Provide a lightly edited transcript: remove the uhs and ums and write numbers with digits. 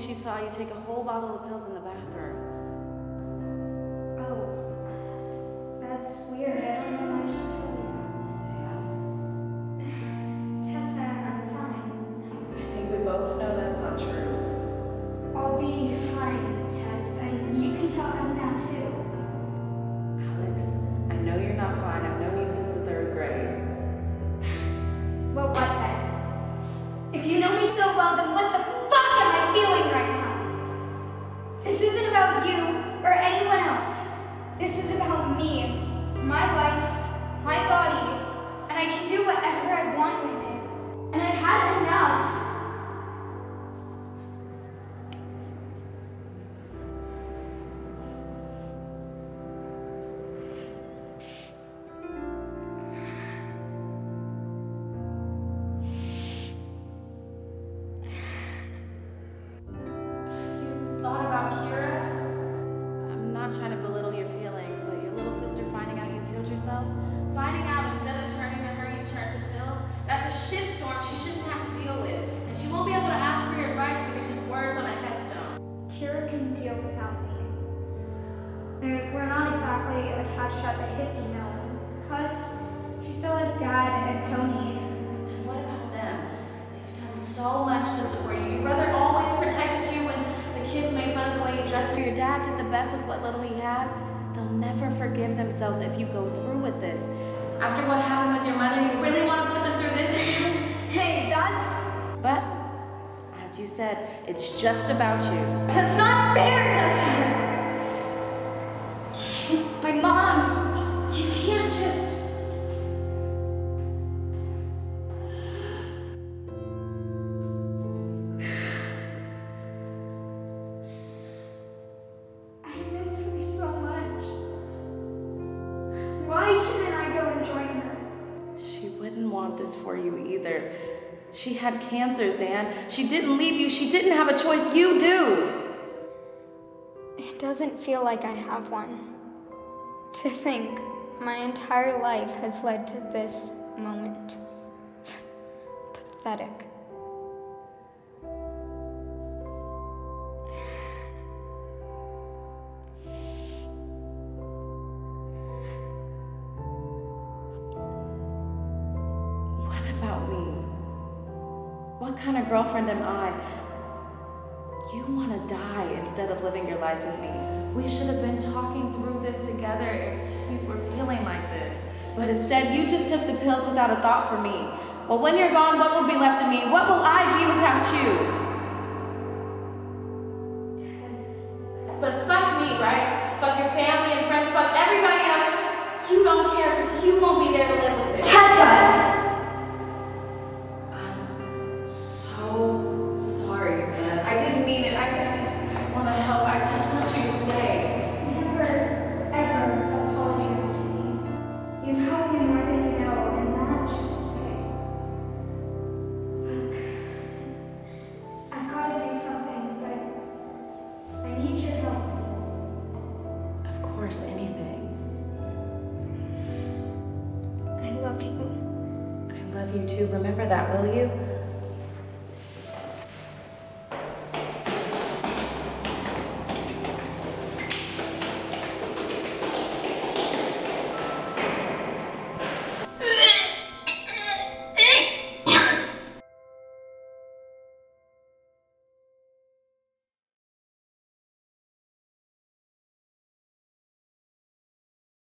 she saw you take a whole bottle of pills in the bathroom. Oh, that's weird. I don't know why she told me that. Tessa, I'm fine. I think we both know that's not true. I'll be fine, Tess. And you can tell Em now too. Alex, I know you're not fine. I've known you since the 3rd grade. Well, what then? If you know me so well, then what the fuck am I feeling right now? This isn't about you or anyone else. This is about me, my life, my body, and I can do whatever I want with it. And I've had enough. Thought about Kira? I'm not trying to belittle your feelings, but your little sister finding out you killed yourself, finding out instead of turning to her, you turned to pills, that's a shitstorm she shouldn't have to deal with. And she won't be able to ask for your advice because you're just words on a headstone. Kira can deal without me. We're not exactly attached at the hip, you know. Plus, she still has Dad and Tony. And what about them? They've done so much to support you. Your brother always protected you when the kids made fun of the way you dressed. Your dad did the best with what little he had. They'll never forgive themselves if you go through with this. After what happened with your mother, you really want to put them through this? Hey, that's... But, as you said, it's just about you. That's not fair, Tessa! My mom, you can't just... I miss her so much. Why shouldn't I go and join her? She wouldn't want this for you either. She had cancer, Zan. She didn't leave you. She didn't have a choice. You do. It doesn't feel like I have one. To think my entire life has led to this moment. Pathetic. What about me? What kind of girlfriend am I? You want to die instead of living your life with me. We should have been talking through this together if you were feeling like this. But instead, you just took the pills without a thought for me. Well, when you're gone, what will be left of me? What will I be without you? But fuck me, right? Fuck your family and friends, fuck everybody else. You don't care because you won't be there to live with it. Tessa! I'm so sorry, Sam. I didn't mean it. I just want to help. I just want you to stay. Never, ever apologize to me. You've helped me more than you know, and not just today. Look, I've got to do something, but I need your help. Of course, anything. I love you. I love you too. Remember that, will you?